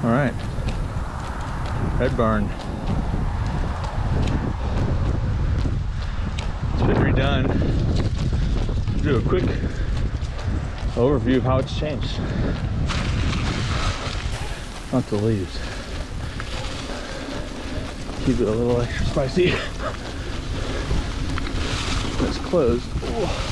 All right, red barn. It's been redone. Do a quick overview of how it's changed. Not the leaves. Keep it a little extra spicy. It's closed. Oh.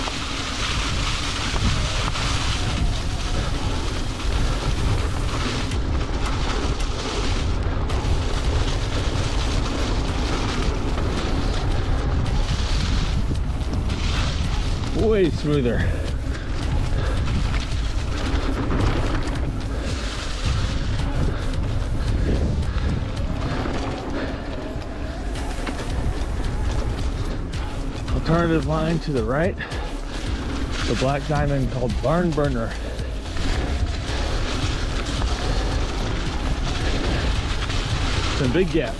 Way smoother. Alternative line to the right, the black diamond called Barn Burner. Some big gaps.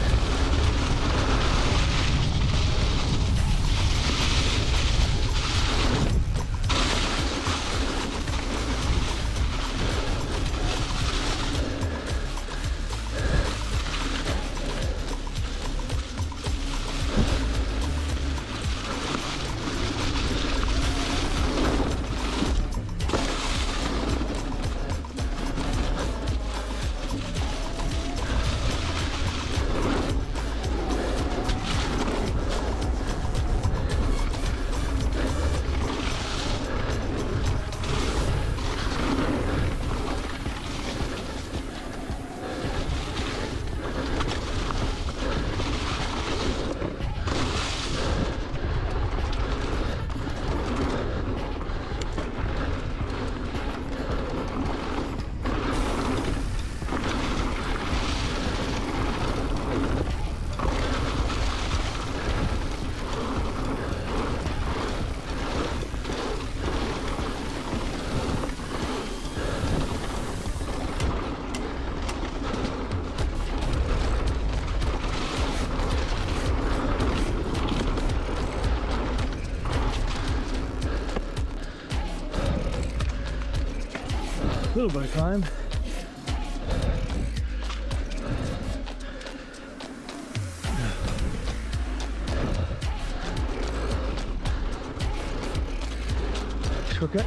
A little bit of climb. Shortcut.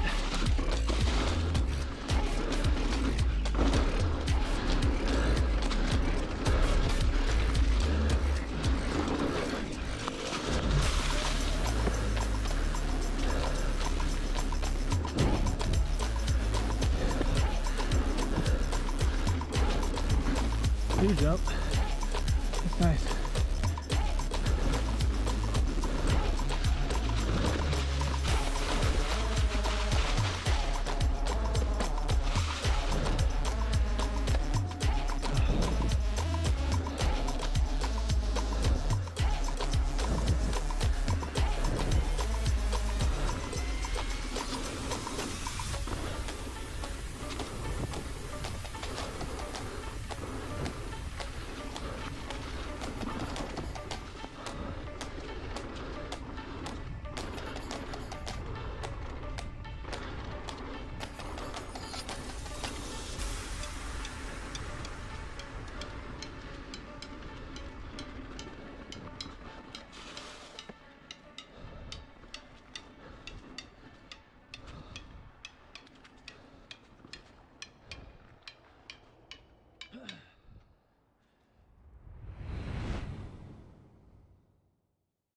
Huge jump. That's nice.